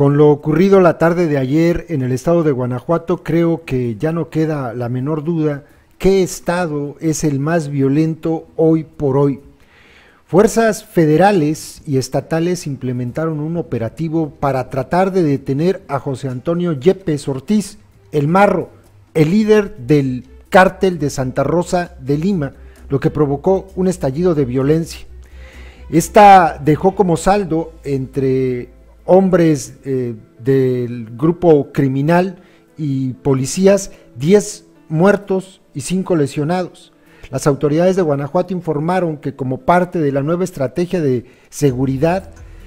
Con lo ocurrido la tarde de ayer en el estado de Guanajuato, creo que ya no queda la menor duda qué estado es el más violento hoy por hoy. Fuerzas federales y estatales implementaron un operativo para tratar de detener a José Antonio Yepes Ortiz, el Marro, el líder del cártel de Santa Rosa de Lima, lo que provocó un estallido de violencia. Esta dejó como saldo entre hombres del grupo criminal y policías 10 muertos y 5 lesionados. Las autoridades de Guanajuato informaron que como parte de la nueva estrategia de seguridad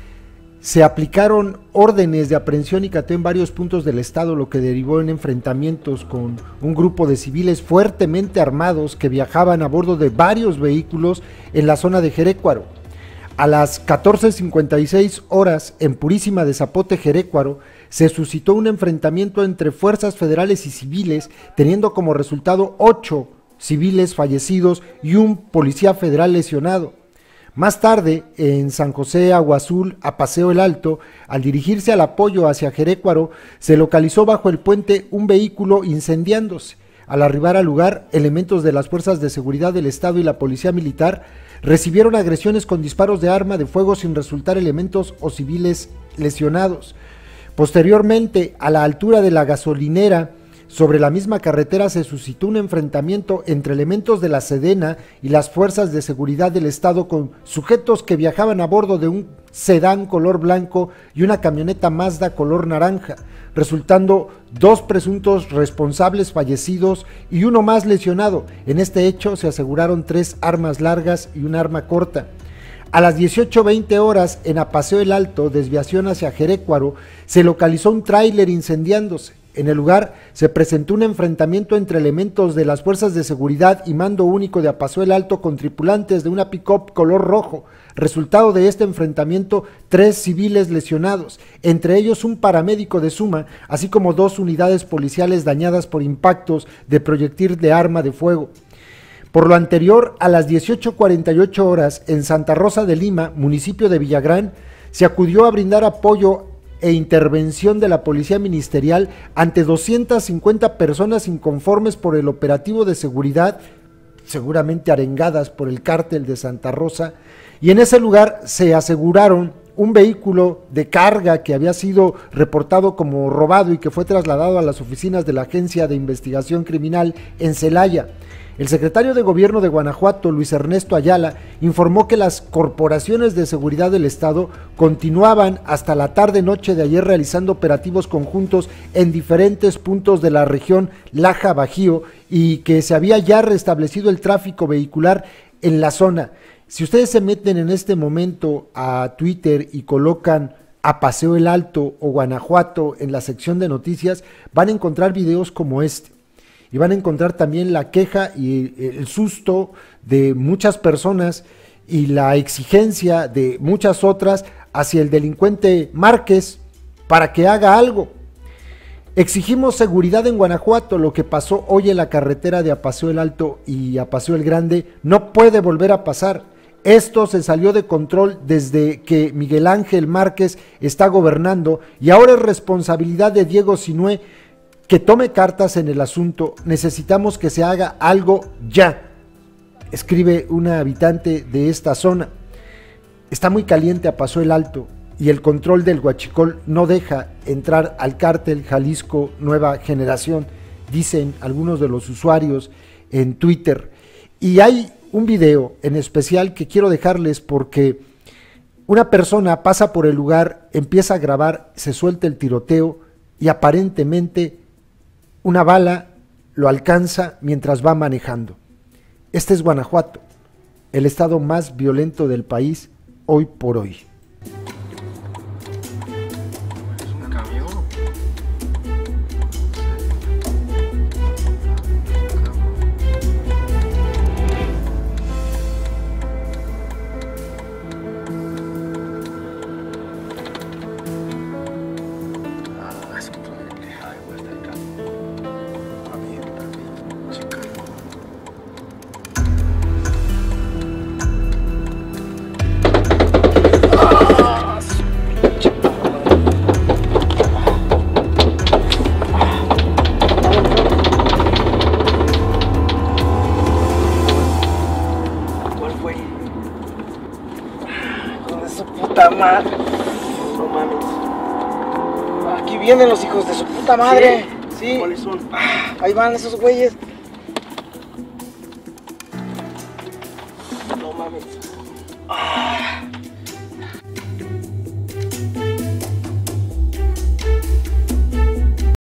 se aplicaron órdenes de aprehensión y cateo en varios puntos del estado, lo que derivó en enfrentamientos con un grupo de civiles fuertemente armados que viajaban a bordo de varios vehículos en la zona de Jerécuaro. A las 14:56 horas en Purísima de Zapote, Jerécuaro, se suscitó un enfrentamiento entre fuerzas federales y civiles, teniendo como resultado 8 civiles fallecidos y un policía federal lesionado. Más tarde, en San José Agua Azul, a Paseo el Alto, al dirigirse al apoyo hacia Jerécuaro, se localizó bajo el puente un vehículo incendiándose. Al arribar al lugar, elementos de las fuerzas de seguridad del estado y la policía militar recibieron agresiones con disparos de arma de fuego sin resultar elementos o civiles lesionados. Posteriormente, a la altura de la gasolinera, sobre la misma carretera se suscitó un enfrentamiento entre elementos de la Sedena y las fuerzas de seguridad del estado con sujetos que viajaban a bordo de un sedán color blanco y una camioneta Mazda color naranja, resultando 2 presuntos responsables fallecidos y uno más lesionado. En este hecho se aseguraron 3 armas largas y un arma corta. A las 18:20 horas en Apaseo el Alto, desviación hacia Jerécuaro, se localizó un tráiler incendiándose. En el lugar se presentó un enfrentamiento entre elementos de las fuerzas de seguridad y mando único de Apaseo el Alto con tripulantes de una pick-up color rojo. Resultado de este enfrentamiento, 3 civiles lesionados, entre ellos un paramédico de Suma, así como 2 unidades policiales dañadas por impactos de proyectil de arma de fuego. Por lo anterior, a las 18:48 horas, en Santa Rosa de Lima, municipio de Villagrán, se acudió a brindar apoyo e intervención de la policía ministerial ante 250 personas inconformes por el operativo de seguridad, seguramente arengadas por el cártel de Santa Rosa, y en ese lugar se aseguraron un vehículo de carga que había sido reportado como robado y que fue trasladado a las oficinas de la Agencia de Investigación Criminal en Celaya. El secretario de Gobierno de Guanajuato, Luis Ernesto Ayala, informó que las corporaciones de seguridad del estado continuaban hasta la tarde-noche de ayer realizando operativos conjuntos en diferentes puntos de la región Laja-Bajío y que se había ya restablecido el tráfico vehicular en la zona. Si ustedes se meten en este momento a Twitter y colocan a Paseo el Alto o Guanajuato en la sección de noticias, van a encontrar videos como este. Y van a encontrar también la queja y el susto de muchas personas y la exigencia de muchas otras hacia el delincuente Márquez para que haga algo. Exigimos seguridad en Guanajuato. Lo que pasó hoy en la carretera de Apaseo el Alto y Apaseo el Grande no puede volver a pasar. Esto se salió de control desde que Miguel Ángel Márquez está gobernando y ahora es responsabilidad de Diego Sinué que tome cartas en el asunto. Necesitamos que se haga algo ya, escribe una habitante de esta zona. Está muy caliente Apaseo el Alto y el control del huachicol no deja entrar al cártel Jalisco Nueva Generación, dicen algunos de los usuarios en Twitter. Y hay un video en especial que quiero dejarles porque una persona pasa por el lugar, empieza a grabar, se suelta el tiroteo y aparentemente una bala lo alcanza mientras va manejando. Este es Guanajuato, el estado más violento del país hoy por hoy. madre. No mames. Aquí vienen los hijos de su puta madre. Sí. ¿Cuáles son? Ahí van esos güeyes. No mames.